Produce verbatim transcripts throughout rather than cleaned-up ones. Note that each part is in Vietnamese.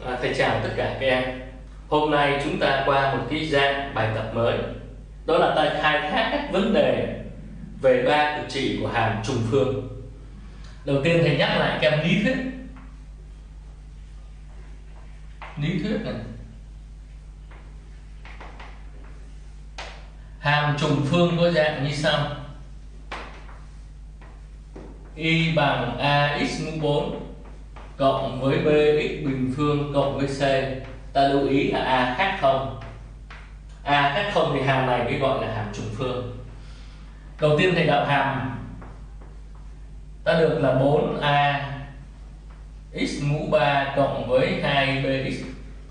À, thầy chào tất cả các em. Hôm nay chúng ta qua một cái dạng bài tập mới. Đó là ta khai thác các vấn đề về ba cực trị của hàm trùng phương. Đầu tiên thầy nhắc lại các em lý thuyết. Lý thuyết này. Hàm trùng phương có dạng như sau: y bằng ax mũ bốn cộng với bx bình phương cộng với c. Ta lưu ý là a khác không. A khác không thì hàm này mới gọi là hàm trùng phương. Đầu tiên thầy đạo hàm ta được là bốn a x mũ ba cộng với hai bx.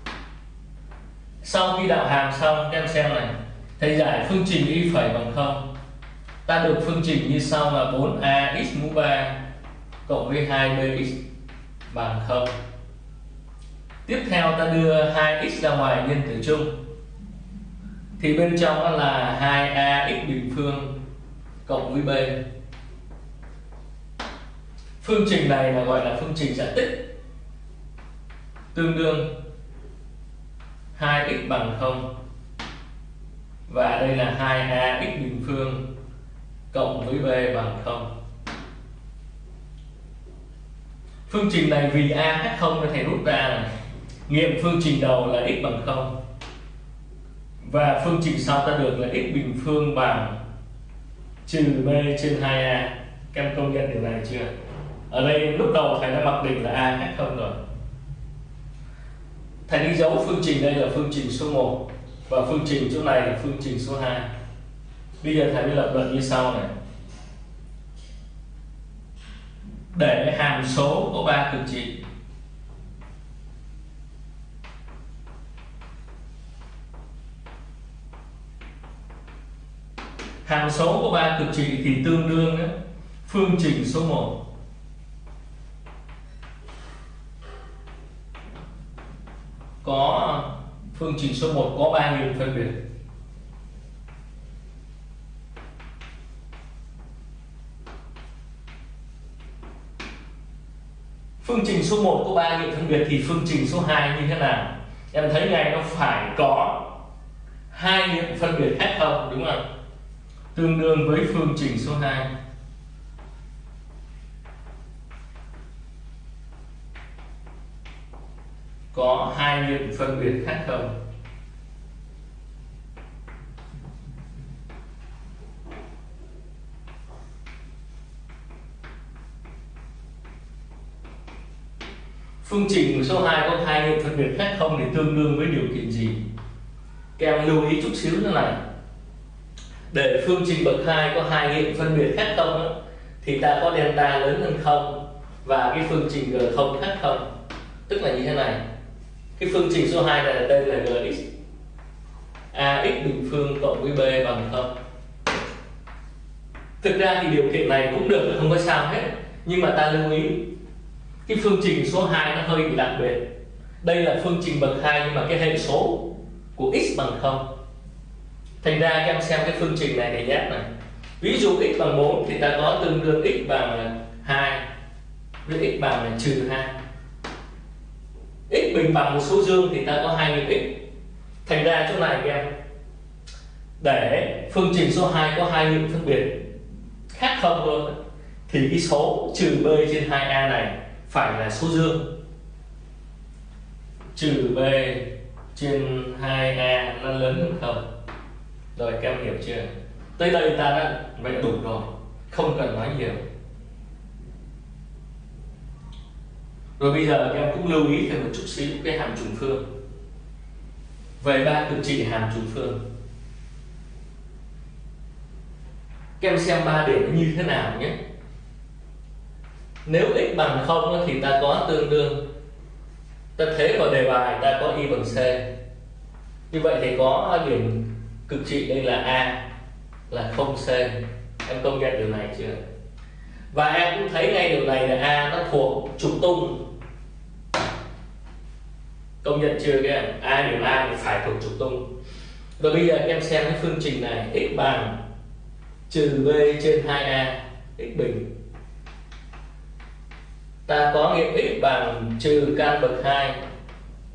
Sau khi đạo hàm xong, các em xem này, thầy giải phương trình y phẩy bằng không. Ta được phương trình như sau là bốn a x mũ ba cộng với hai bx bằng không. Tiếp theo ta đưa hai x ra ngoài nhân tử chung, thì bên trong đó là hai a x bình phương cộng với b. Phương trình này là gọi là phương trình dạng tích, tương đương hai x bằng không, và đây là hai a x bình phương cộng với b bằng không. Phương trình này vì a khác không nên thầy rút ra này, nghiệm phương trình đầu là x bằng không, và phương trình sau ta được là x bình phương bằng trừ b trên hai a. Các em công nhận điều này chưa? Ở đây lúc đầu thầy đã mặc định là a khác không rồi. Thầy đi dấu phương trình đây là phương trình số một, và phương trình chỗ này là phương trình số hai. Bây giờ thầy mới lập luận như sau này: để hàm số có ba cực trị, hàm số có ba cực trị thì tương đương đó, phương trình số một có phương trình số một có ba nghiệm phân biệt. Phương trình số một có ba nghiệm phân biệt thì phương trình số hai như thế nào? Em thấy ngay nó phải có hai nghiệm phân biệt khác không, đúng không? Tương đương với phương trình số hai có hai nghiệm phân biệt khác không. Phương trình số hai có hai nghiệm phân biệt khác không thì tương đương với điều kiện gì? Các em lưu ý chút xíu nữa này. Để phương trình bậc hai có hai nghiệm phân biệt khác không đó, thì ta có delta lớn hơn không và cái phương trình g không khác không. Tức là như thế này. Cái phương trình số hai này là đây là gx ax bình phương cộng với b bằng không. Thực ra thì điều kiện này cũng được, không có sao hết. Nhưng mà ta lưu ý cái phương trình số hai nó hơi bị đặc biệt. Đây là phương trình bậc hai nhưng mà cái hệ số của x bằng không. Thành ra các em xem cái phương trình này để nhắc này. Ví dụ x bằng bốn thì ta có tương đương x bằng hai với x bằng là trừ hai. X bình bằng một số dương thì ta có hai nghiệm x. Thành ra chỗ này các em, để phương trình số hai có hai nghiệm phân biệt khác không luôn, thì cái số trừ b trên hai a này phải là số dương. Trừ b trên hai a nó lớn hơn không. Rồi các em hiểu chưa? Tới đây ta đã vậy đủ rồi, không cần nói nhiều. Rồi bây giờ các em cũng lưu ý thêm một chút xíu cái hàm trùng phương. Về ba cực trị hàm trùng phương, các em xem ba điểm nó như thế nào nhé. Nếu x bằng không thì ta có tương đương, ta thế vào đề bài ta có y bằng c. Như vậy thì có điểm cực trị đây là a là không c. Em công nhận điều này chưa? Và em cũng thấy ngay điều này là a nó thuộc trục tung. Công nhận chưa các em? A điểm a thì phải thuộc trục tung. Rồi bây giờ các em xem cái phương trình này, x bằng trừ b trên hai a x bình. Ta có nghiệm x bằng trừ căn bậc hai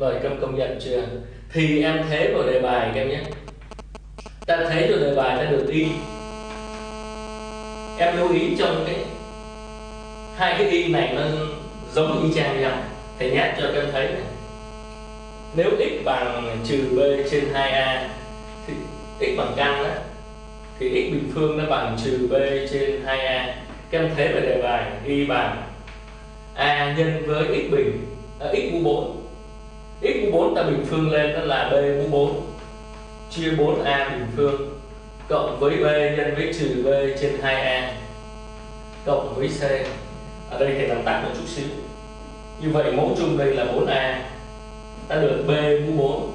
Rồi các em công nhận chưa? Thì em thế vào đề bài các em nhé. Ta thấy rồi đề bài ta được y. Em lưu ý trong cái hai cái y này nó giống y chang nhau. Thầy nhắc cho các em thấy này. Nếu x bằng trừ b trên hai a thì x bằng căn đó, thì x bình phương nó bằng trừ b trên hai a. Các em thấy về đề bài y bằng a nhân với x bình à, x mũ bốn. X mũ bốn ta bình phương lên đó là b mũ bốn chia bốn a bình phương cộng với b nhân với trừ b trên hai a cộng với c. Ở đây thầy làm tắt một chút xíu. Như vậy mẫu chung đây là bốn a, ta được b mũ bốn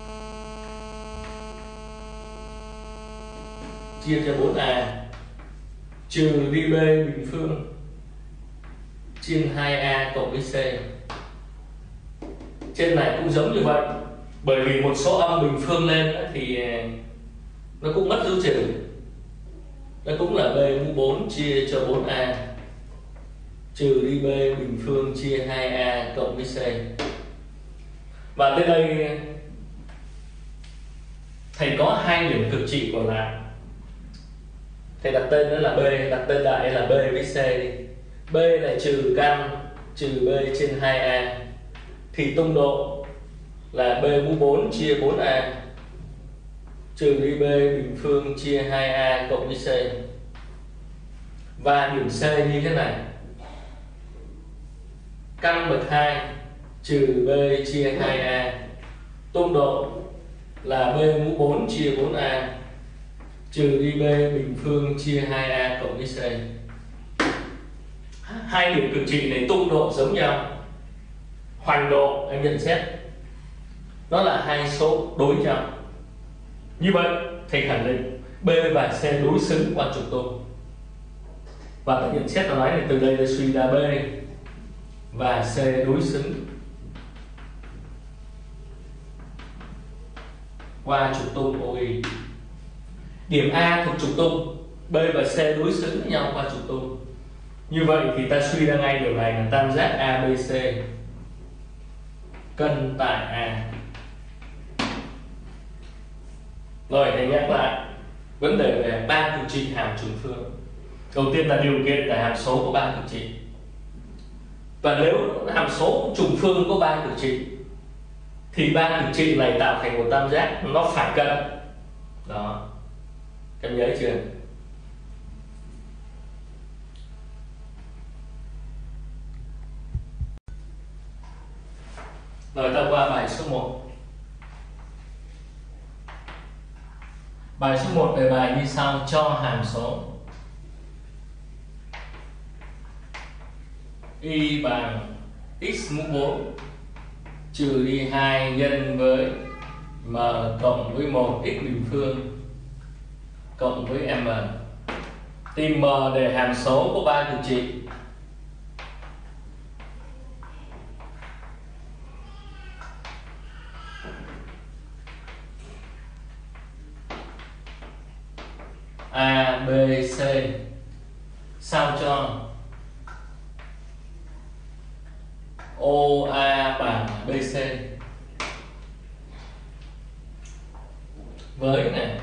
chia cho bốn a trừ đi b bình phương trên hai a cộng với c. Trên này cũng giống như vậy, bởi vì một số âm bình phương lên thì nó cũng mất dấu trừ, nó cũng là b mũ bốn chia cho bốn a trừ đi b bình phương chia hai a cộng với c. Và tới đây thầy có hai điểm cực trị còn lại. Thầy đặt tên đó là b, đặt tên đại là b với c đi. B là trừ căn trừ b trên hai a, thì tung độ là b mũ bốn chia bốn a trừ đi b bình phương chia hai a cộng với c. Và điểm c như thế này: căn bậc hai trừ b chia hai a, tung độ là b mũ bốn chia bốn a trừ đi b bình phương chia hai a cộng với c. Hai điểm cực trị này tung độ giống nhau, hoành độ em nhận xét nó là hai số đối nhau. Như vậy thầy khẳng định b và c đối xứng qua trục tung. Và ta nhận xét nó nói là từ đây ta suy ra b và c đối xứng qua trục tung o i. Điểm A thuộc trục tung, b và c đối xứng với nhau qua trục tung. Như vậy thì ta suy ra ngay điều này là tam giác a bê xê cân tại A. Rồi thầy nhắc lại vấn đề về ba cực trị hàm trùng phương. Đầu tiên là điều kiện để hàm số có ba cực trị. Và nếu hàm số trùng phương có ba cực trị thì ba cực trị này tạo thành một tam giác nó phải cân. Đó, các em nhớ chưa? Rồi ta qua bài số một. Bài số một đề bài như sau: cho hàm số y bằng x mũ bốn trừ đi hai nhân với m cộng với một x bình phương cộng với m. Tìm m để hàm số có ba cực trị. A, B, C sao cho O A bằng B C với này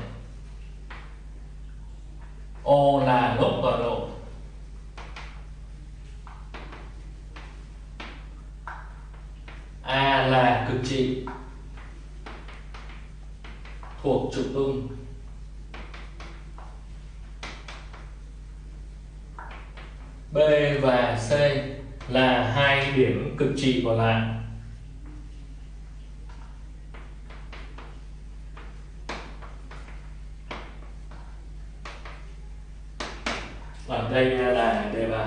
O là gốc tọa độ, A là cực trị thuộc trục tung, B và C là hai điểm cực trị còn lại. Và đây là đề bài.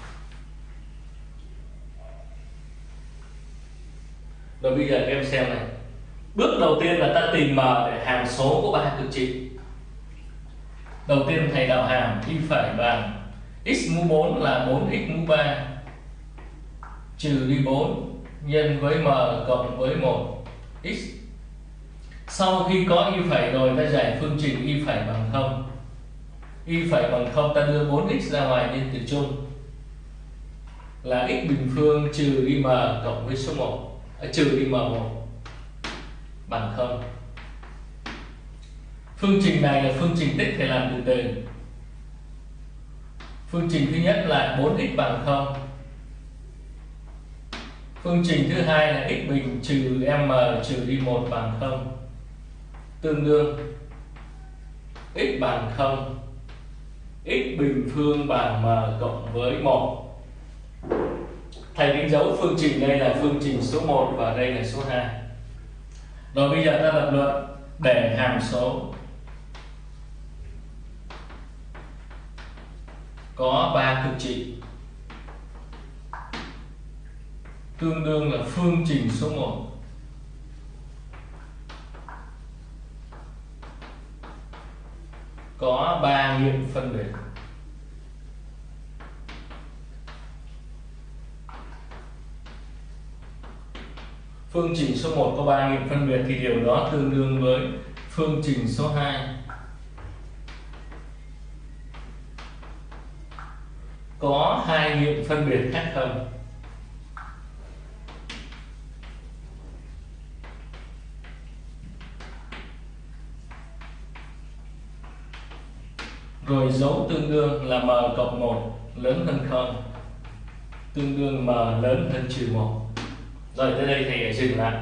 Rồi bây giờ các em xem này. Bước đầu tiên là ta tìm m để hàm số có ba cực trị. Đầu tiên thầy đạo hàm y phải bằng x mũ bốn là bốn x mũ ba trừ đi bốn nhân với m cộng với một x. Sau khi có y phẩy rồi ta giải phương trình y phẩy bằng không. Y phẩy bằng không ta đưa bốn x ra ngoài nhân tử chung là x bình phương trừ đi m cộng với số một, à, trừ đi m một. bằng không. Phương trình này là phương trình tích phải làm từ từ. Phương trình thứ nhất là bốn x bằng không. Phương trình thứ hai là x bình trừ m trừ y một bằng không. Tương đương x bằng không, x bình phương bằng m cộng với một. Thầy đánh dấu phương trình đây là phương trình số một và đây là số hai. Rồi bây giờ ta lập luận để hàm số có ba cực trị tương đương là phương trình số một có ba nghiệm phân biệt. Phương trình số một có ba nghiệm phân biệt thì điều đó tương đương với phương trình số hai có hai nghiệm phân biệt khác không. Rồi dấu tương đương là m cộng một lớn hơn không, tương đương m lớn hơn trừ một. Rồi tới đây thầy dừng lại.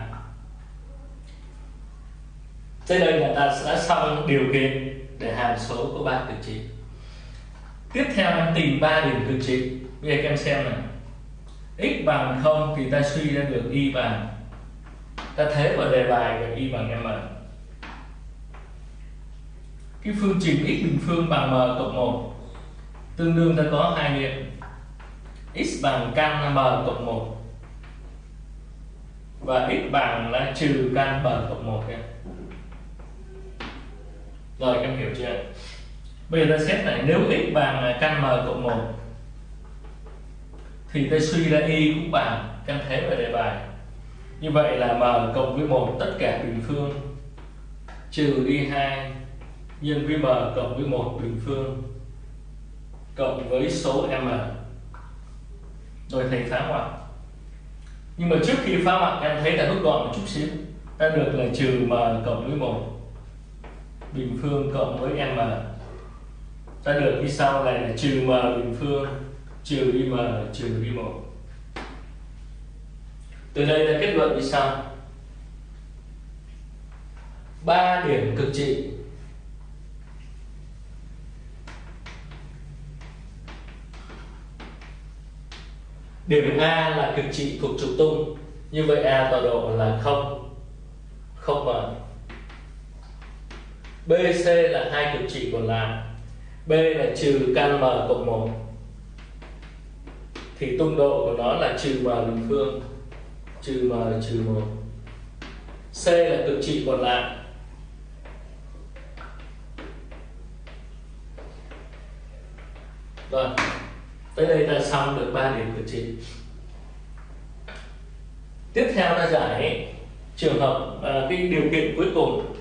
Tới đây là ta đã xong điều kiện để hàm số có ba cực trị. Tiếp theo em tìm ba điểm cực trị. Bây giờ các em xem này, x bằng không thì ta suy ra được y bằng, ta thế vào đề bài là y bằng m. Cái phương trình x bình phương bằng m cộng một tương đương ta có hai nghiệm x bằng căn m cộng một và x bằng là trừ căn m cộng một. Rồi em hiểu chưa? Bây giờ ta xét này, nếu x bằng là căn m cộng một thì ta suy ra y cũng bằng căn thế vào đề bài. Như vậy là m cộng với một tất cả bình phương trừ y hai nhân với m cộng với một bình phương cộng với số m. Rồi thầy phá ngoặc. Nhưng mà trước khi phá ngoặc em thấy ta rút gọn một chút xíu. Ta được là trừ m cộng với một bình phương cộng với m. Ta được như sau này là trừ m bình phương trừ y m trừ y một. Từ đây ta kết luận như sau: ba điểm cực trị điểm A là cực trị thuộc trục tung, như vậy A tọa độ là không, không m. B, C là hai cực trị còn lại. B là trừ căn m cộng một thì tung độ của nó là trừ m bình phương trừ m trừ một. C là cực trị còn lại. Rồi, tới đây ta xong được ba điểm cực trị. Tiếp theo ta giải trường hợp à, cái điều kiện cuối cùng,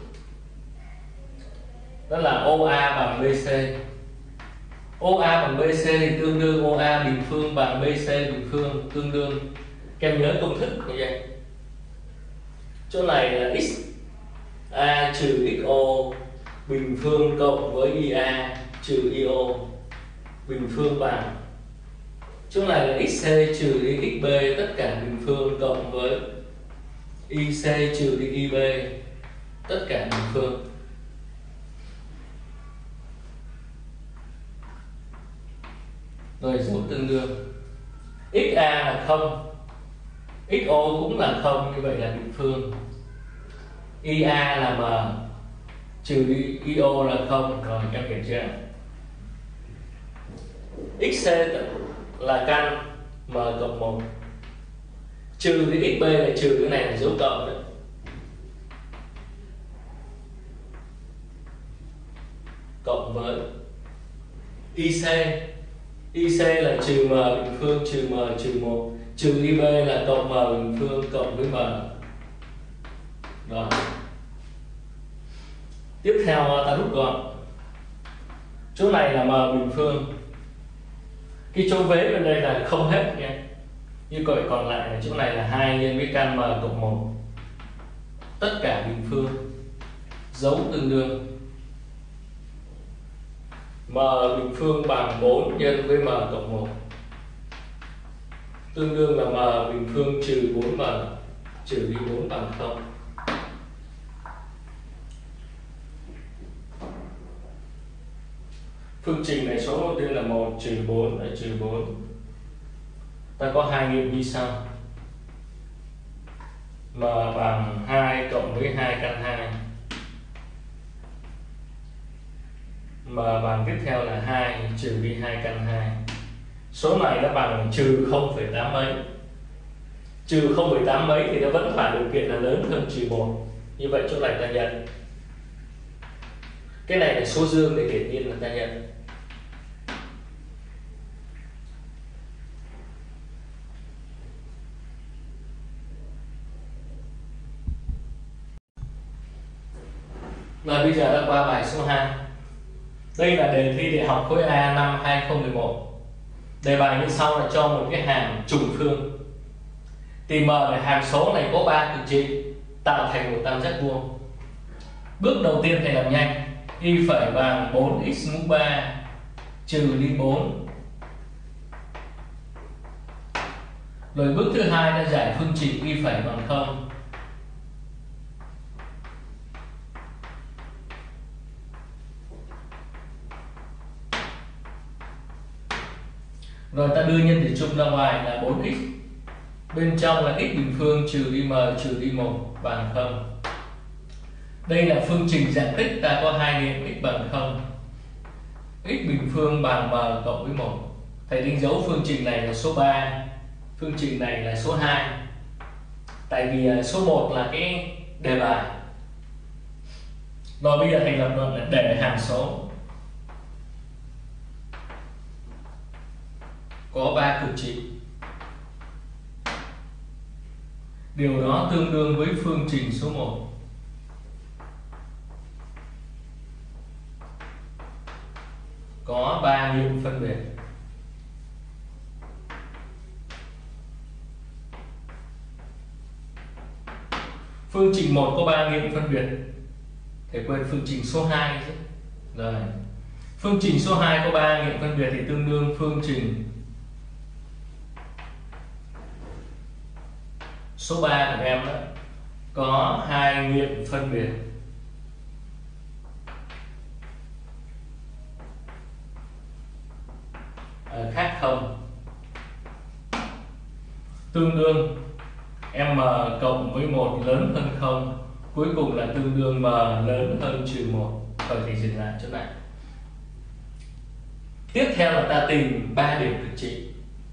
đó là o a bằng bê xê. o a bằng bê xê thì tương đương o a bình phương bằng bê xê bình phương tương đương, các em nhớ công thức như vậy. Chỗ này là x a trừ xo bình phương cộng với ia trừ io bình phương bằng, chỗ này là xc trừ đi xb tất cả bình phương cộng với ic trừ đi ib tất cả bình phương. Rồi dấu tương đương, xa là không, xo cũng là không, như vậy là bình phương. ia là m trừ đi io là không. Rồi các em hiểu chưa? xc là căn m cộng một trừ đi xb là trừ, cái này là dấu cộng đấy, cộng với ic. ic là trừ m bình phương trừ m trừ một, trừ ib là cộng m bình phương cộng với m. Rồi tiếp theo ta rút gọn, chỗ này là m bình phương, cái chỗ vế bên đây là không hết nha, như vậy còn lại là chỗ này là hai nhân với căn m cộng một tất cả bình phương, dấu tương đương. M bình phương bằng bốn nhân với m cộng một, tương đương là m bình phương trừ bốn m trừ đi bốn bằng không. Phương trình này số đầu tiên là một trừ bốn là trừ bốn. Ta có hai nghiệm như sau: m bằng hai cộng với hai căn hai. M bằng tiếp theo là hai trừ đi hai căn hai. Số này nó bằng trừ không phẩy tám mấy. Trừ không phẩy tám mấy thì nó vẫn phải điều kiện là lớn hơn trừ một. Như vậy chỗ này ta nhận. Cái này là số dương thì hiển nhiên là ta nhận. Và bây giờ đã qua bài số hai. Đây là đề thi đại học khối A năm hai không một một. Đề bài như sau là cho một cái hàm trùng phương. Tìm M để hàm số này có ba cực trị tạo thành một tam giác vuông. Bước đầu tiên thầy làm nhanh. Y phẩy bằng bốn x mũ ba trừ đi bốn. Rồi bước thứ hai ta giải phương trình y phẩy bằng không. Rồi ta đưa nhân tử chung ra ngoài là bốn x. Bên trong là x bình phương trừ đi m trừ đi một bằng không. Đây là phương trình dạng tích, ta có hai nghiệm x bằng không. X bình phương bằng m cộng với một. Thầy đánh dấu phương trình này là số ba, phương trình này là số hai. Tại vì số một là cái đề bài. Rồi bây giờ thầy lập luận là để hàm số có ba cực trị. Điều đó tương đương với phương trình số một. Có ba nghiệm phân biệt. Phương trình một có ba nghiệm phân biệt. Thầy quên phương trình số hai chứ. Rồi. Phương trình số hai có ba nghiệm phân biệt thì tương đương phương trình số ba của em đó có hai nghiệm phân biệt. À, khác không. Tương đương m cộng với một lớn hơn không. Cuối cùng là tương đương m lớn hơn trừ một. Rồi thì dừng lại chỗ này. Tiếp theo là ta tìm ba điểm cực trị.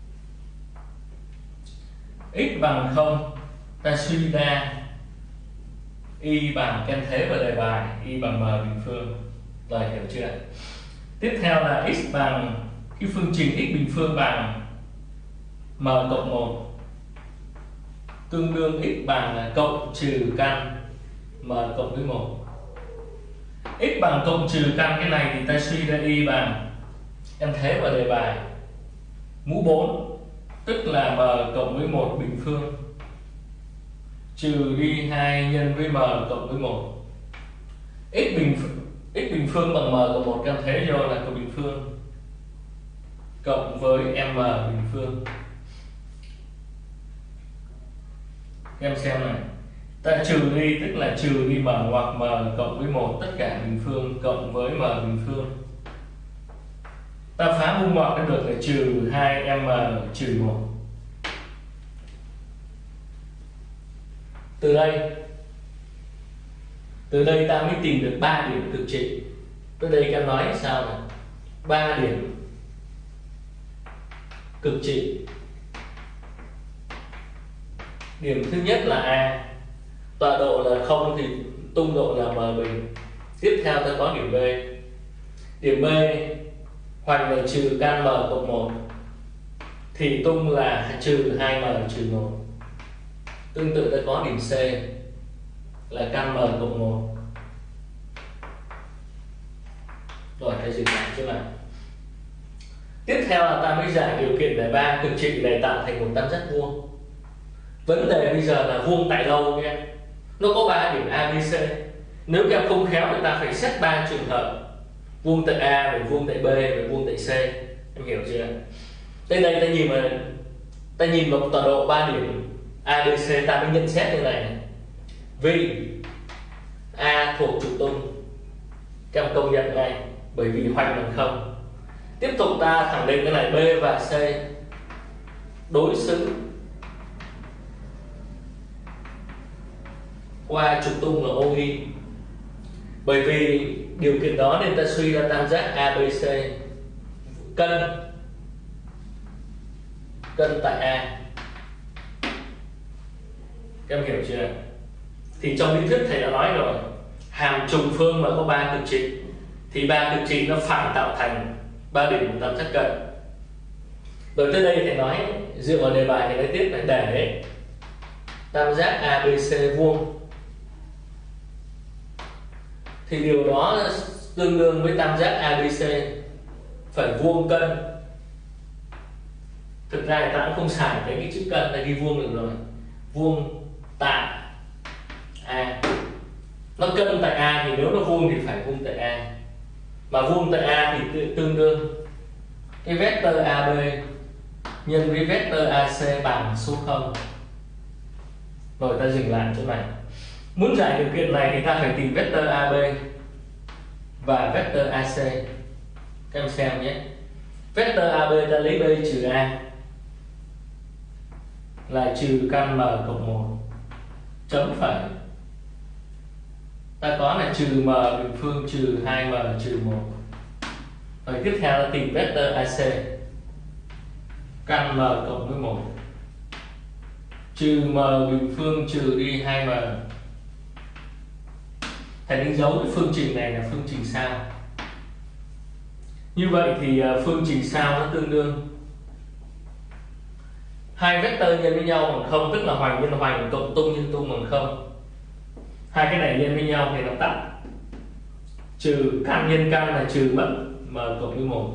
X bằng không, ta suy ra y bằng kem thế và đề bài y bằng m bình phương. Rồi hiểu chưa? Tiếp theo là x bằng cái phương trình x bình phương bằng m cộng một, tương đương x bằng là cộng trừ căn m cộng với một. X bằng cộng trừ căn cái này thì ta suy ra y bằng em thế và đề bài mũ bốn, tức là m cộng với một bình phương trừ đi hai nhân với m cộng với một. X bình x bình phương bằng m cộng một căn thế vô là cộng bình phương cộng với m bình phương. Em xem này, ta trừ đi tức là trừ đi m hoặc m cộng với một tất cả bình phương cộng với m bình phương. Ta phá vuông ngoặc được là trừ hai m trừ một. Từ đây Từ đây ta mới tìm được ba điểm cực trị. Từ đây em nói sao này? ba điểm cực trị. Điểm thứ nhất là A, tọa độ là không thì tung độ là m bình. Tiếp theo ta có điểm B. Điểm B hoành là trừ căn m cộng một thì tung là trừ hai m trừ một. Tương tự ta có điểm C là căn m cộng một. Rồi ta dừng lại chỗ này. Tiếp theo là ta mới giải điều kiện để ba cực trị này tạo thành một tam giác vuông. Vấn đề bây giờ là vuông tại đâu nhé? nó có ba điểm A, B, C. Nếu các em không khéo thì ta phải xét ba trường hợp: vuông tại A, rồi vuông tại B, rồi vuông tại C. Em hiểu chưa? Đây đây ta nhìn mà ta nhìn vào tọa độ ba điểm A, B, C, ta mới nhận xét như này. Vì A thuộc trục tung, các em công nhận ngay, bởi vì hoành bằng không. Tiếp tục ta khẳng định cái này: B và C đối xứng qua trục tung là O I. Bởi vì điều kiện đó nên ta suy ra tam giác A B C cân cân tại A. Các em hiểu chưa? Thì trong lý thuyết thầy đã nói rồi, hàm trùng phương mà có ba cực trị thì ba cực trị nó phải tạo thành ba điểm của tam giác cân. Rồi tới đây thầy nói dựa vào đề bài thầy nói tiếp là để tam giác A B C vuông thì điều đó tương đương với tam giác A B C phải vuông cân. Thực ra người ta cũng không xài cái, cái chữ cân, ta ghi vuông được rồi. Vuông tại A. Nó cân tại A thì nếu nó vuông thì phải vuông tại A. Mà vuông tại A thì tương đương cái vectơ A B nhân với vectơ A C bằng số không. Rồi ta dừng lại chỗ này. Muốn giải điều kiện này thì ta phải tìm vectơ A B và vectơ A C. Các em xem nhé. Vectơ A B ta lấy B trừ A là trừ căn m cộng một chấm phẩy. Ta có là trừ m bình phương trừ hai m trừ một. Rồi tiếp theo là tìm vectơ A C, căn m cộng với một trừ m bình phương trừ đi hai m. Thầy đánh dấu cái phương trình này là phương trình sao. Như vậy thì phương trình sao nó tương đương hai vectơ nhân với nhau bằng không, tức là hoành nhân hoành cộng tung nhân tung bằng không. Hai cái này nhân với nhau thì nó tắt, trừ căn nhân căn là trừ mất m cộng với một.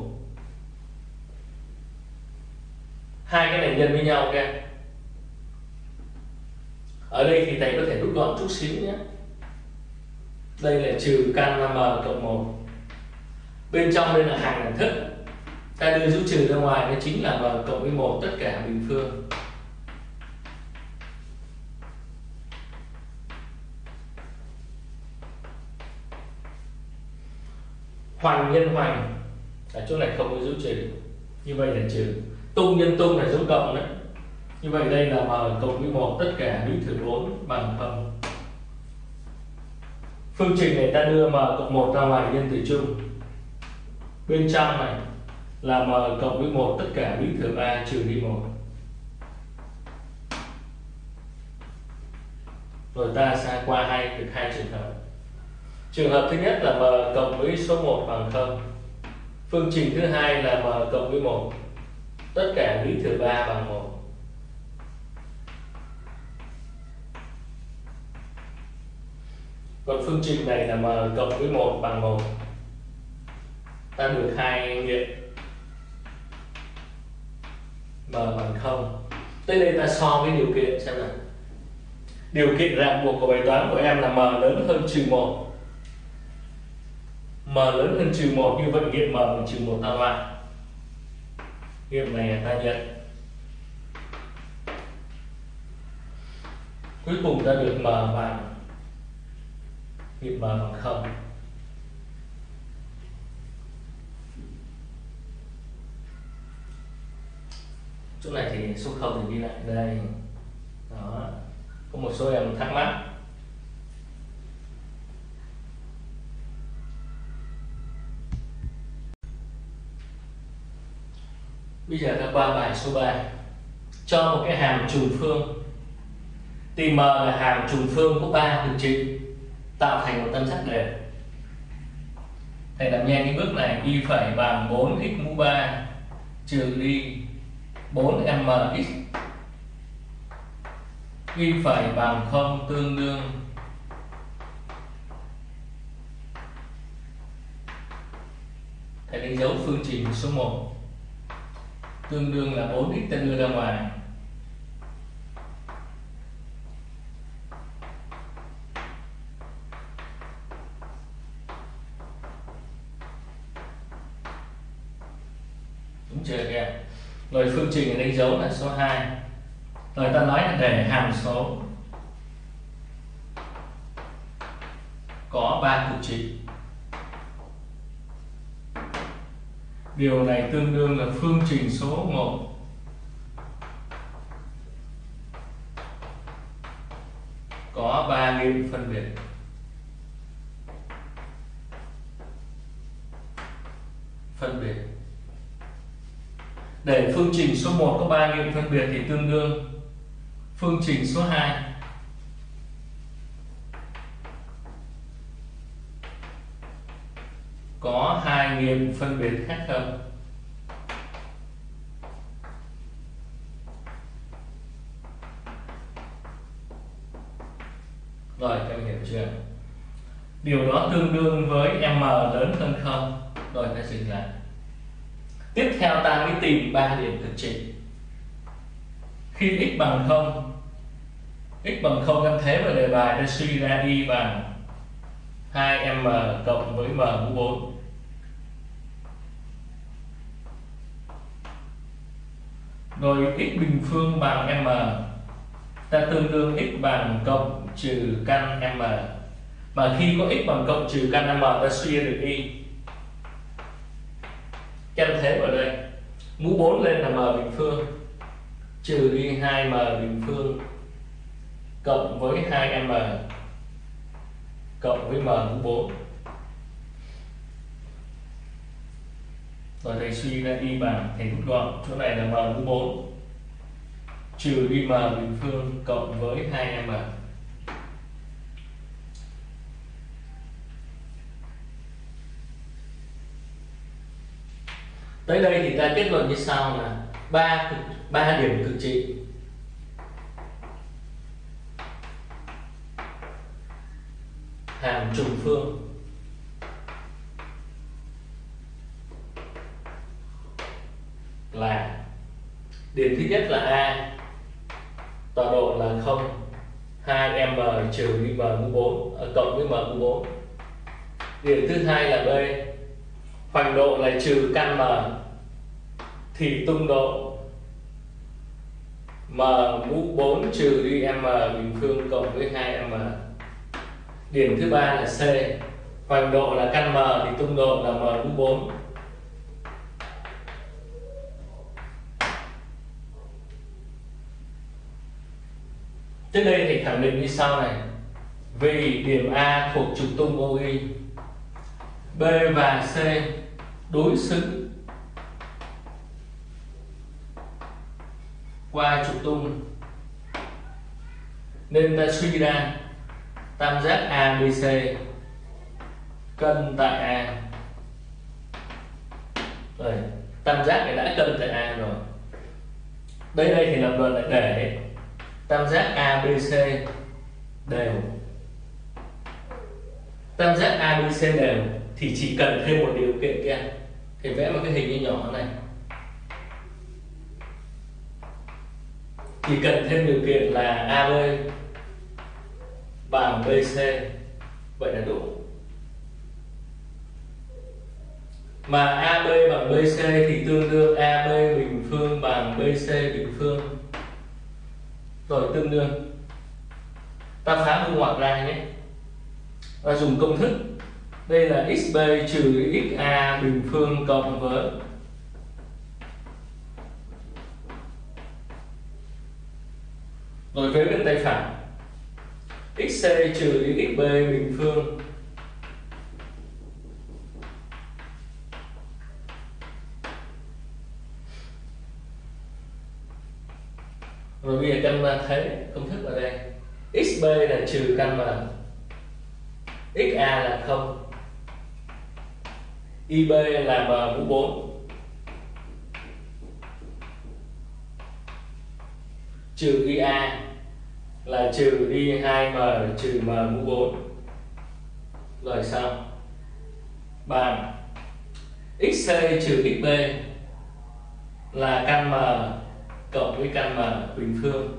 Hai cái này nhân với nhau kìa. Ở đây thì thầy có thể rút gọn chút xíu nhé. Đây là trừ căn m cộng một. Bên trong đây là hàng đẳng thức. Ta đưa dấu trừ ra ngoài, nó chính là m cộng với một tất cả bình phương. Hoành nhân hoành, ở chỗ này không có dấu trừ, như vậy là trừ. Tung nhân tung là dấu cộng đấy. Như vậy đây là m cộng với một tất cả bí thử bốn bằng không. Phương trình này ta đưa m cộng một ra ngoài nhân tử chung. Bên trong này là m cộng với một tất cả bí thử A trừ đi một. Rồi ta sẽ qua hai được hai trường hợp. Trường hợp thứ nhất là m cộng với số một bằng không. Phương trình thứ hai là m cộng với một tất cả bí thử ba bằng một. Còn phương trình này là m cộng với một bằng một. Ta được hai nghiệm m bằng không. Tới đây ta so với điều kiện xem nào. Điều kiện ràng buộc của bài toán của em là m lớn hơn trừ một. M lớn hơn trừ một, như vậy nghiệm m bằng trừ một ta loại. Nghiệm này ta nhận. Cuối cùng ta được m bằng nghiệm m bằng không. Chỗ này thì số không thì ghi lại đây. Đó. Có một số em thắc mắc. Bây giờ ta qua bài số ba. Cho một cái hàm trùng phương. Tìm m là hàm trùng phương có ba cực trị tạo thành một tam giác đều. Thầy làm nhanh cái bước này. Y phẩy bằng bốn x mũ ba trừ đi bốn m x. Y phẩy bằng không tương đương thầy đánh dấu phương trình số một tương đương là bốn x ta đưa ra ngoài chưa các em. Rồi phương trình đánh dấu là số hai. Rồi ta nói là để hàm số có ba cực trị. Điều này tương đương là phương trình số một có ba nghiệm phân biệt. Phân biệt. Để phương trình số một có ba nghiệm phân biệt thì tương đương phương trình số hai có hai nghiệm phân biệt khác không? Rồi các em hiểu chưa? Điều đó tương đương với m lớn hơn không? Rồi ta dừng lại. Tiếp theo ta mới tìm ba điểm cực trị. Khi x bằng không, x bằng không em thấy vào đề bài ta suy ra y bằng hai m cộng với m mũ bốn. Rồi x bình phương bằng m, ta tương đương x bằng cộng trừ căn m. Mà khi có x bằng cộng trừ căn m ta suy được y. Các em thấy vào đây, mũ bốn lên là m bình phương, trừ đi hai m bình phương cộng với hai m cộng với m mũ bốn. Rồi thầy suy ra y bằng, thầy rút gọn, chỗ này là m mũ bốn trừ đi m bình phương cộng với hai m. Tới đây thì ta kết luận như sau là ba cực ba điểm cực trị hàm trùng phương là điểm thứ nhất là a, tọa độ là không, hai m trừ đi m mũ bốn à, cộng với m mũ bốn. Điểm thứ hai là b, hoành độ là trừ căn m thì tung độ m mũ bốn trừ đi m bình phương cộng với hai m. Điểm thứ ba là c, hoành độ là căn m thì tung độ là m mũ bốn. Tới đây thì khẳng định như sau này: vì điểm A thuộc trục tung o i, B và C đối xứng qua trục tung, nên ta suy ra tam giác a bê xê cân tại A. Rồi, tam giác này đã cân tại A rồi. Đây đây thì lập luận lại để tam giác a bê xê đều. Tam giác a bê xê đều thì chỉ cần thêm một điều kiện kia. Thì vẽ một cái hình như nhỏ này. Chỉ cần thêm điều kiện là a bê bằng bê xê, vậy là đủ. Mà a bê bằng bê xê thì tương đương a bê bình phương bằng bê xê bình phương. Rồi tương đương, ta phá mũ ngoặc ra nhé, và dùng công thức. Đây là xb trừ xa bình phương cộng với rồi với bên tay phải xc trừ xb bình phương rồi bây giờ căn thấy công thức ở đây, xb là trừ căn m, xa là không, ib là m mũ bốn trừ ia là trừ đi hai m trừ m mũ bốn. Rồi xong bằng xc trừ xb là căn m cộng với căn m bình phương.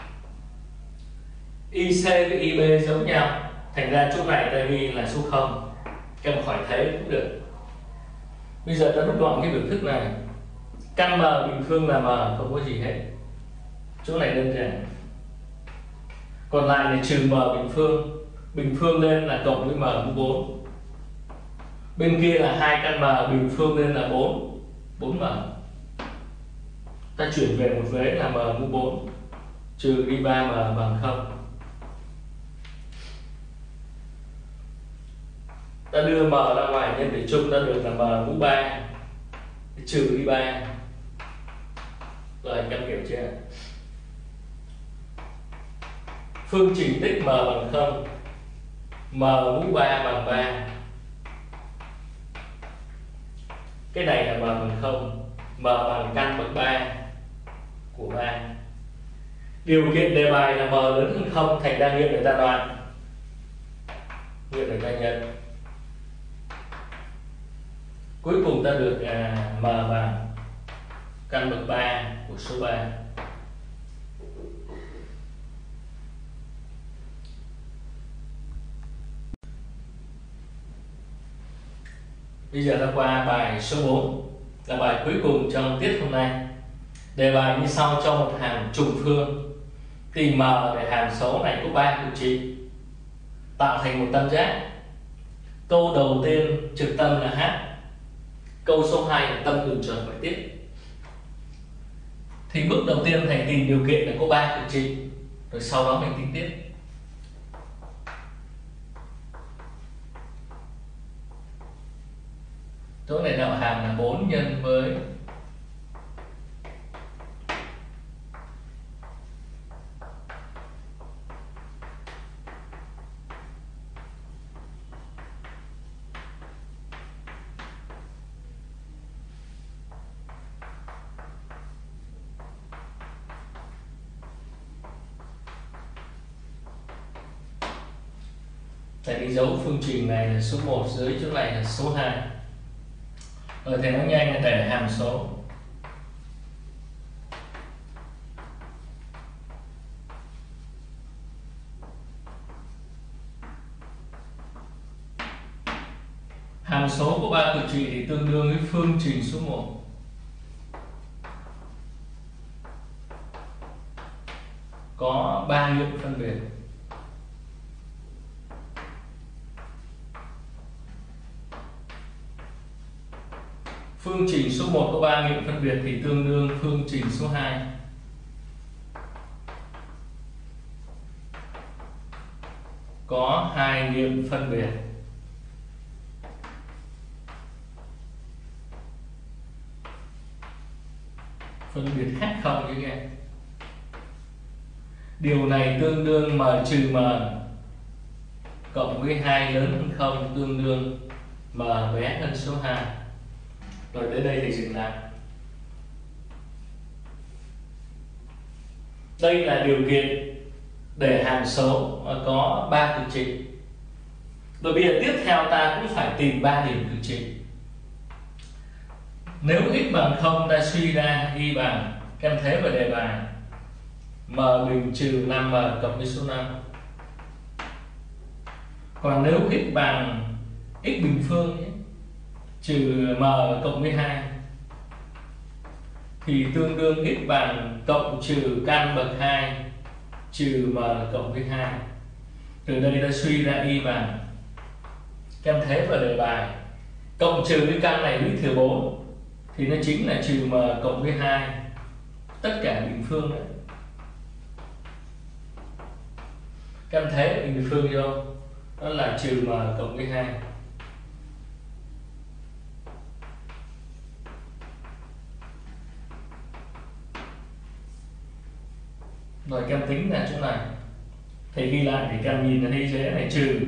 ic với ib giống nhau, thành ra chỗ này ta ghi là số không, các em khỏi thấy cũng được. Bây giờ ta rút gọn cái biểu thức này, Căn m bình phương là m, không có gì hết. Chỗ này đơn giản. Còn lại là trừ m bình phương. Bình phương lên là cộng với m mũ bốn. Bên kia là hai căn m bình phương lên là bốn, bốn m. Ta chuyển về một vế là m mũ bốn trừ đi ba m bằng không. Ta đưa m ra ngoài nhân để chung, ta được là m mũ ba trừ đi ba. Rồi các hiểu chưa? Phương trình tích m bằng không, m mũ ba bằng ba. Cái này là m bằng không, m bằng căn bậc ba của ba. Điều kiện đề bài là m lớn hơn không, thành ra nghiệm để ta đoán, nghiệm để ta nhận. Cuối cùng ta được à, m bằng căn bậc ba của số ba. Bây giờ ta qua bài số bốn, là bài cuối cùng trong tiết hôm nay. Đề bài như sau: cho một hàng trùng phương, tìm m để hàm số này có ba cực trị tạo thành một tam giác. Câu đầu tiên trực tâm là h, câu số hai là tâm đường tròn ngoại tiết. Thì bước đầu tiên thầy tìm điều kiện là có ba cực trị, rồi sau đó mình tính tiếp. Chỗ này đạo hàm là bốn nhân với thầy đi dấu phương trình này là số một, dưới chỗ này là số hai. Rồi thầy nói nhanh là để hàm số. Hàm số của ba cực trị thì tương đương với phương trình số một. Có ba nghiệm phân biệt. Phương trình số một có ba nghiệm phân biệt thì tương đương phương trình số hai. Có hai nghiệm phân biệt. Phân biệt h không chứ nghe. Điều này tương đương m trừ m cộng với hai lớn hơn không, tương đương m bé hơn số hai. Rồi tới đây thì dừng lại. Đây là điều kiện để hàm số có ba cực trị. Rồi bây giờ tiếp theo ta cũng phải tìm ba điểm cực trị. Nếu x bằng không, ta suy ra y bằng, em thế vào đề bài, m bình trừ năm m cộng với số năm. Còn nếu x bằng x bình phương ấy, trừ m cộng với hai thì tương đương x bằng cộng trừ căn bậc hai trừ m cộng với hai. Từ đây ta suy ra y bằng, em thế vào đề bài, cộng trừ cái căn này với thừa bốn thì nó chính là trừ m cộng với hai, tất cả bình phương đấy. Em thế bình phương vô, đó là trừ m cộng với hai. Rồi kem tính là chỗ này, thầy ghi lại để kem nhìn thấy dễ này, trừ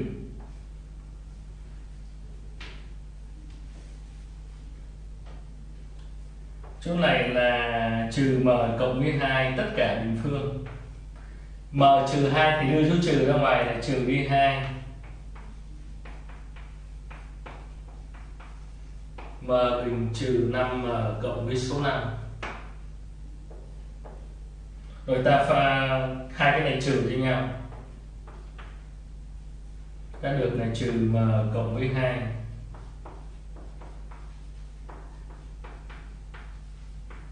chỗ này là trừ m cộng với hai tất cả bình phương. M trừ hai thì đưa số trừ ra ngoài là trừ đi hai. M bình trừ năm m cộng với số năm. Rồi ta pha hai cái này trừ với nhau, ta được là trừ m cộng với hai.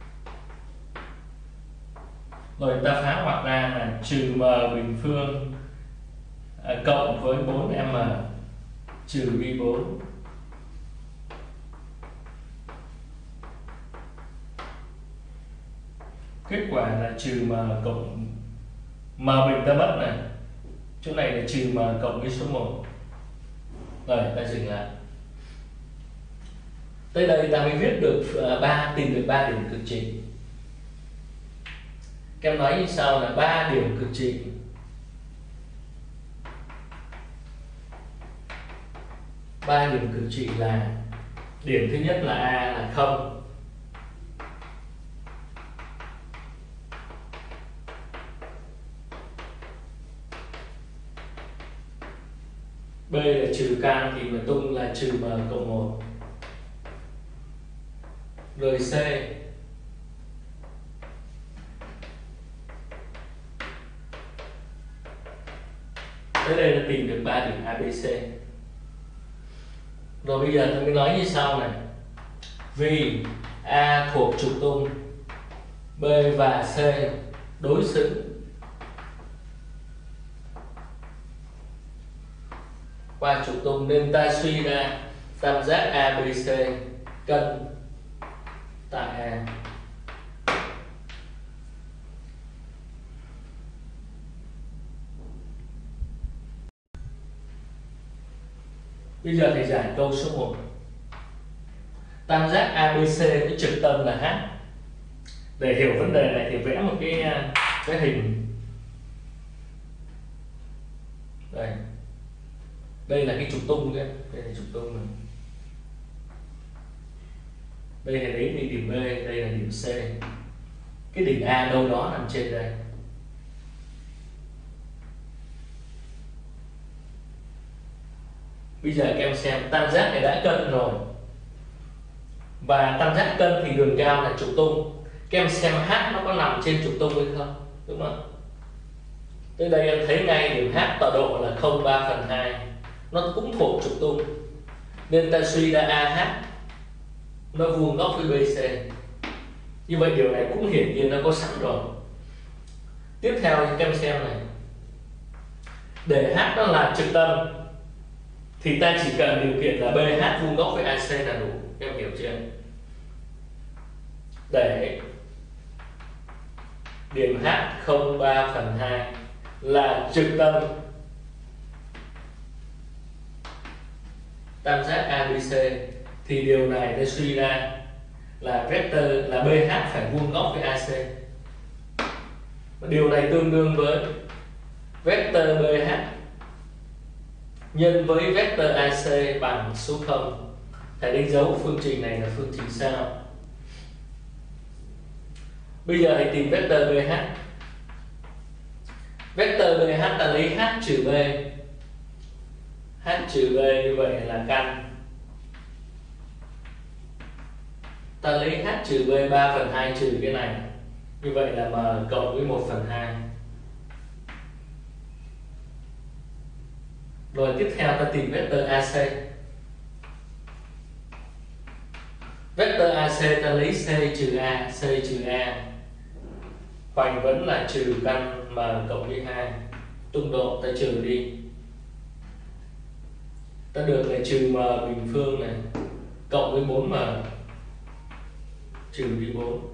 Rồi ta phá ngoặc ra là trừ m bình phương à, cộng với bốn m trừ y bốn. Kết quả là trừ m cộng m bình ta mất này, chỗ này là trừ m cộng với số một. Rồi ta dừng lại. Tới đây ta mới viết được ba, tìm được ba điểm cực trị. Các em nói như sau là ba điểm cực trị ba điểm cực trị là điểm thứ nhất là a là không, b là trừ căn thì mà tung là trừ m cộng một, rồi c tới đây là tìm được ba điểm a bê xê. Rồi bây giờ tôi mới nói như sau này: vì a thuộc trục tung, b và c đối xứng qua trục tung nên ta suy ra tam giác a bê xê cân tại A. Bây giờ thầy giải câu số một. Tam giác a bê xê với trực tâm là H. Để hiểu vấn đề này thì vẽ một cái cái hình. Đây. Đây là cái trục tung kia, đây là trục tung này. Đây là đấy là điểm B, đây là điểm C. Cái đỉnh A đâu đó nằm trên đây. Bây giờ các em xem tam giác này đã cân rồi. Và tam giác cân thì đường cao là trục tung. Các em xem H nó có nằm trên trục tung hay không? Đúng không? Tới đây em thấy ngay điểm H tọa độ là không ba phần hai. Nó cũng thuộc trục tung. Nên ta suy ra a hát nó vuông góc với bê xê. Như vậy điều này cũng hiển nhiên nó có sẵn rồi. Tiếp theo các em xem này. Để H nó là trực tâm thì ta chỉ cần điều kiện là bê hát vuông góc với a xê là đủ. Các em hiểu chưa? Để điểm H không ba phần hai là trực tâm tam giác a bê xê thì điều này ta suy ra là vector là bê hát phải vuông góc với a xê. Điều này tương đương với vector bê hát nhân với vector a xê bằng số không. Thầy đánh dấu phương trình này là phương trình sao. Bây giờ hãy tìm vector bê hát. Vector bê hát ta lấy h trừ b. H trừ b như vậy là căn. Ta lấy h trừ b ba phần hai trừ cái này. Như vậy là m cộng với một phần hai. Rồi tiếp theo ta tìm vector a xê. Vector a xê ta lấy c trừ a, c trừ a. Hoành vẫn là trừ căn m cộng với hai. Tung độ ta trừ đi. Ta được là trừ m bình phương này cộng với bốn m trừ đi bốn.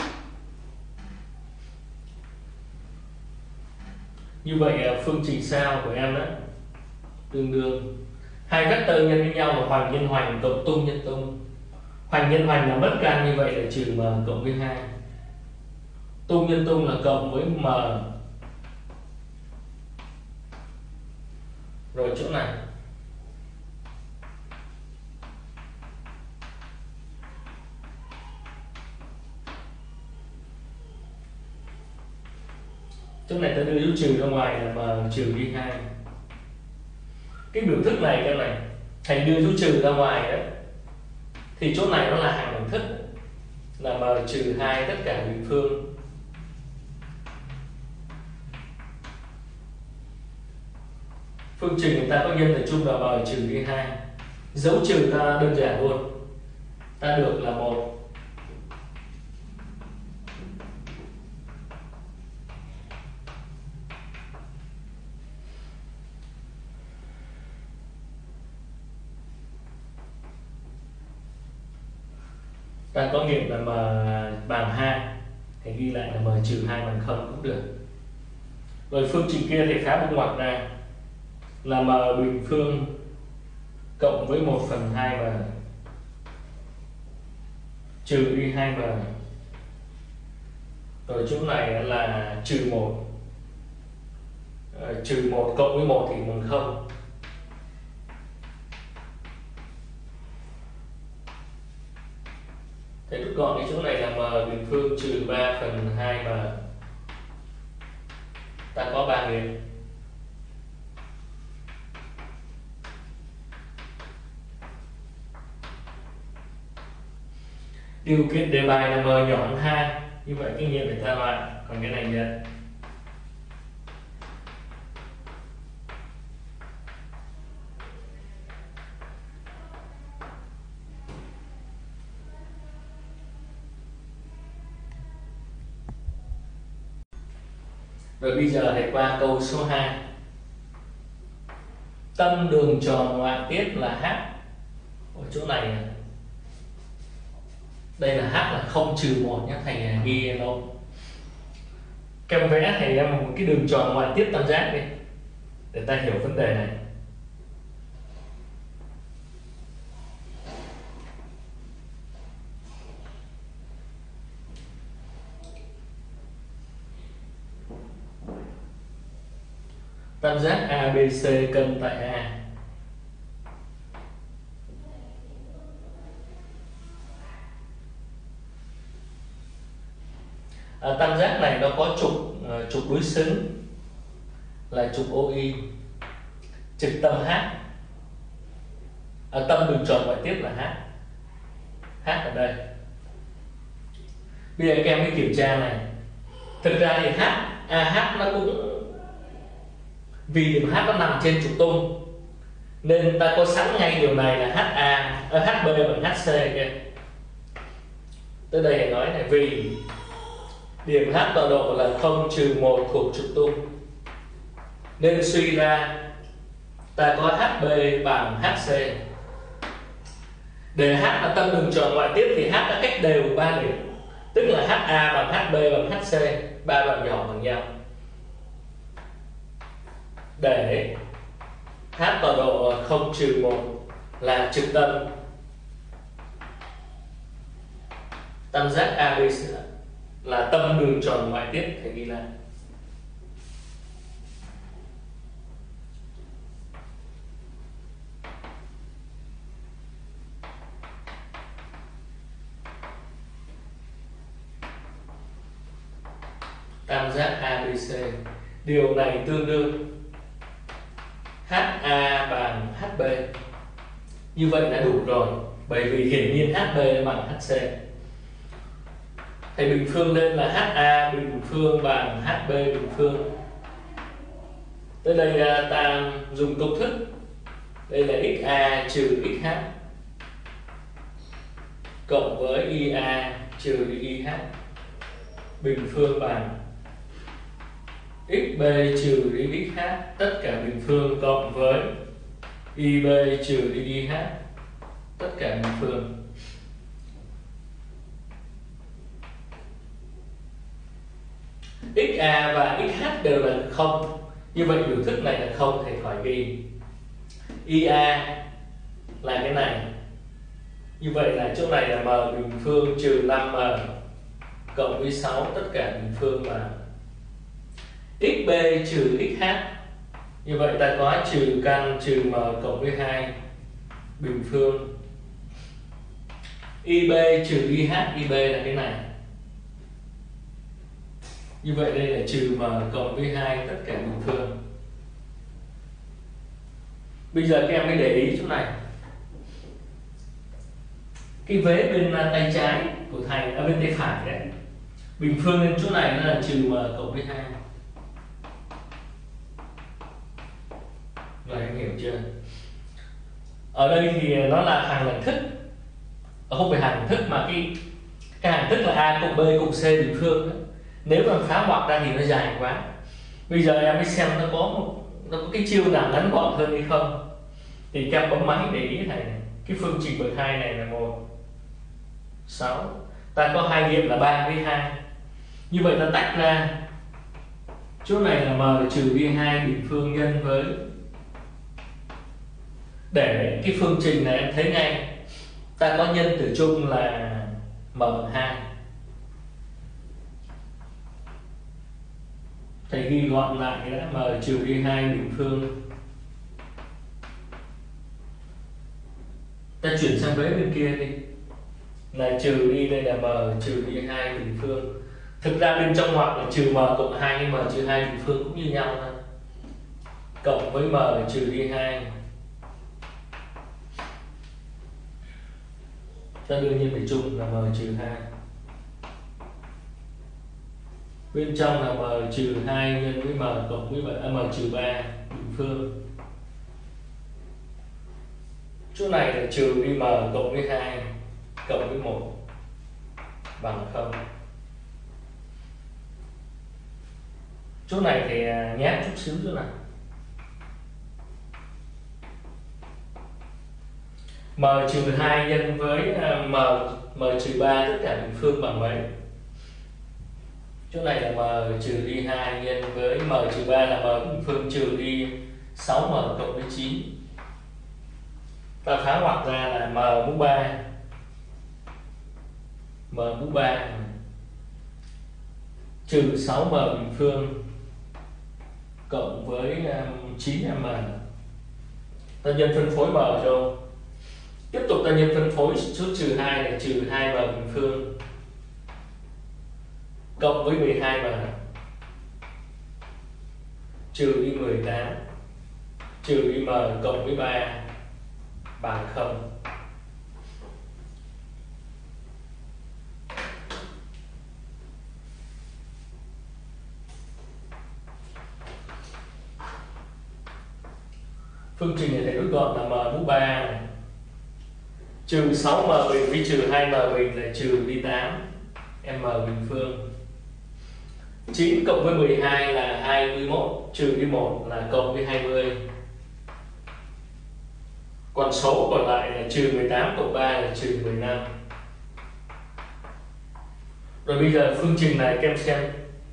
Như vậy phương trình sao của em đó tương đương hai vector nhân với nhau là hoành nhân hoành cộng tung nhân tung. Hoành nhân hoành là mất căn, như vậy là trừ m cộng với hai. Tung nhân tung là cộng với m. Rồi chỗ này chỗ này ta đưa dấu trừ ra ngoài là m trừ đi hai. Cái biểu thức này cái này thầy đưa dấu trừ ra ngoài đấy thì chỗ này nó là hàng đẳng thức là m trừ hai tất cả bình phương. Phương trình người ta có nhân là chung là m trừ đi hai. Dấu trừ ta đơn giản luôn. Ta được là một Ta có nghiệm là m bằng hai thì ghi lại là m trừ hai bằng không cũng được. Rồi phương trình kia thì khá bung ngoặt ra là m bình phương cộng với một phần hai m trừ đi hai m. Rồi chỗ này là trừ một, à, trừ một cộng với một thì bằng không. Thế rút gọn cái chỗ này là m bình phương trừ ba phần hai m. Ta có ba nghiệm. Điều kiện đề bài là m nhỏ hơn hai, như vậy cái nghiệm để ta loại, còn cái này nhận. Rồi bây giờ hãy qua câu số hai. Tâm đường tròn ngoại tiết là h. Ở chỗ này đây là h là không trừ một nhé, thầy ghi nó. Các em vẽ thầy em một cái đường tròn ngoại tiết tam giác đi để ta hiểu vấn đề này. Tam giác a bê xê cân tại A. À, tam giác này nó có trục uh, trục đối xứng là trục o i, trực tâm H. À, tâm đường tròn ngoại tiết là H. H ở đây. Bây giờ các em mới kiểm tra này. Thực ra thì H, a h nó cũng vì điểm H nó nằm trên trục tung nên ta có sẵn ngay điều này là HA, uh, hát bê bằng hát xê kia. Tới đây thì nói này, vì điểm H tọa độ là không trừ một thuộc trục tung nên suy ra ta có hát bê bằng hát xê. Để H là tâm đường tròn ngoại tiết thì H đã cách đều ba điểm, tức là hát a bằng hát bê bằng hát xê, ba đoạn nhỏ bằng nhau. Để H tọa độ không trừ một là trực tâm tam giác a bê xê là tâm đường tròn ngoại tiết thì ghi lại. Tam giác a bê xê, điều này tương đương hát a bằng hát bê. Như vậy là đủ rồi, bởi vì hiển nhiên hát bê bằng hát xê. Thầy bình phương lên là hát a bình phương bằng hát bê bình phương. Tới đây ta dùng công thức. Đây là xa trừ xh cộng với ia trừ ih bình phương bằng xb trừ xh tất cả bình phương cộng với ib trừ ih tất cả bình phương. xa và xh đều là không, như vậy biểu thức này là không thể khỏi ghi. ia là cái này, như vậy là chỗ này là m bình phương trừ năm m cộng với sáu tất cả bình phương là xb trừ xh, như vậy ta có trừ căn trừ m cộng với hai bình phương. ib trừ ih, ib là cái này, như vậy đây là trừ m cộng với hai tất cả bình phương. Bây giờ các em mới để ý chỗ này, cái vế bên tay trái của thầy ở bên tay phải đấy, bình phương lên chỗ này nó là trừ m cộng với hai. Rồi em hiểu chưa? Ở đây thì nó là hàng lần thức, không phải hàng thức mà cái cái hàng thức là a cộng b cộng c bình phương đấy. Nếu mà phá ngoặc ra thì nó dài quá. Bây giờ em mới xem nó có một nó có cái chiêu nào ngắn gọn hơn hay không. Thì các em bấm máy để ý thầy này. Cái phương trình bậc hai này là một sáu. Ta có hai nghiệm là ba với hai. Như vậy ta tách ra, chỗ này là m trừ đi hai bình phương nhân với, để cái phương trình này em thấy ngay, ta có nhân tử chung là m hai. Thầy ghi gọn lại đã, m trừ đi hai bình phương. Ta chuyển sang vế bên kia đi, là trừ đi, đây là m trừ đi hai bình phương. Thực ra bên trong ngoặc là trừ m cộng hai, nhưng m trừ hai bình phương cũng như nhau thôi. Cộng với m trừ đi hai. Ta đưa nhân tử chung là m trừ hai. Bên trong là m trừ hai nhân với m cộng với bảy, à, m trừ ba bình phương. Chỗ này là trừ đi m cộng với hai cộng với một bằng không. Chỗ này thì nhát chút xíu chỗ này. M trừ hai nhân với m m trừ ba tất cả bình phương bằng mấy? Chỗ này là m trừ đi hai nhân với m trừ ba là m bình phương trừ đi sáu m cộng với chín. Ta phá ngoặc ra là m mũ ba. M mũ ba trừ sáu m bình phương cộng với chín m. Ta nhân phân phối m cho. Tiếp tục ta nhân phân phối số trừ hai là trừ hai m bình phương cộng với mười hai m trừ đi mười tám trừ đi m cộng với ba bằng không. Phương trình này thầy rút gọn là m mũ ba này. Trừ sáu m bình với trừ hai m bình là trừ đi tám m bình phương. chín cộng với mười hai là hai mươi mốt, trừ đi một là cộng với hai mươi. Còn số còn lại là trừ mười tám cộng ba là trừ mười lăm. Rồi bây giờ phương trình này các em xem.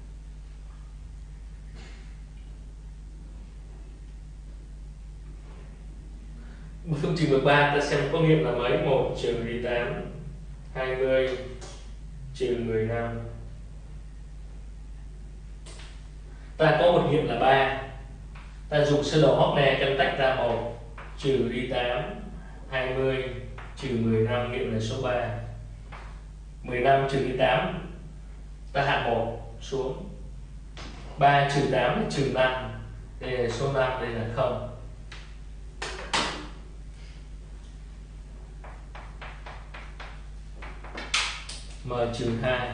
Phương trình bậc ba ta xem có nghiệm là mấy? một trừ đi tám, hai mươi trừ mười lăm. Ta có một nghiệm là ba. Ta dùng sơ đồ Hoffman căn tách ra một trừ đi tám, hai mươi trừ mười lăm, nghiệm là số ba. mười lăm trừ đi tám, ta hạ một xuống. ba trừ tám là trừ năm. Đây là số năm, đây là không. M trừ hai.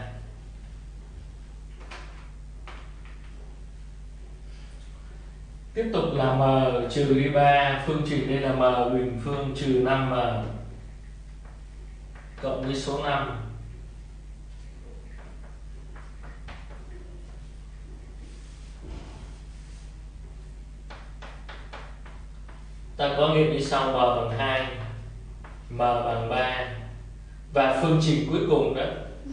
Tiếp tục là m trừ đi ba, phương trình đây là m bình phương trừ năm m cộng với số năm. Ta có nghiệm như sau: m bằng hai, m bằng ba. Và phương trình cuối cùng đó,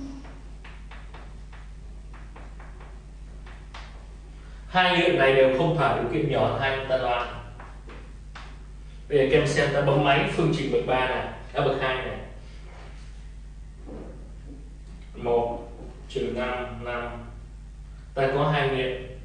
hai nghiệm này đều không phải điều kiện nhỏ hai ta đoán. Bây giờ các em xem, ta bấm máy phương trình bậc ba này, à, bậc hai này. một trừ năm, năm. Ta có hai nghiệm.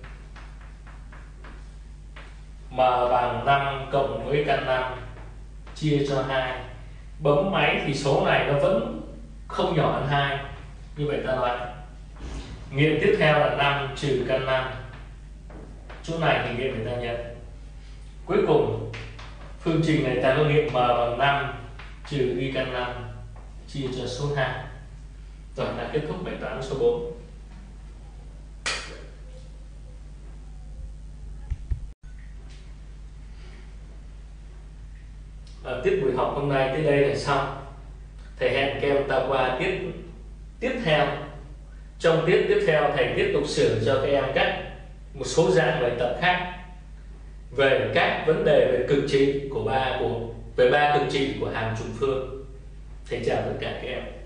M bằng năm cộng với căn năm chia cho hai. Bấm máy thì số này nó vẫn không nhỏ hơn hai. Như vậy ta loại. Nghiệm tiếp theo là năm trừ căn năm. Chỗ này thì nghiệm người ta nhận. Cuối cùng phương trình này ta có nghiệm m bằng năm trừ đi căn năm chia cho số hai. Rồi là kết thúc bài toán số bốn. Ở tiết buổi học hôm nay tới đây là xong. Thầy hẹn các em ta qua tiết tiếp theo. Trong tiết tiếp theo thầy tiếp tục sửa cho các em các một số dạng bài tập khác về các vấn đề về cực trị của ba của về ba cực trị của hàm trùng phương. Thầy chào tất cả các em.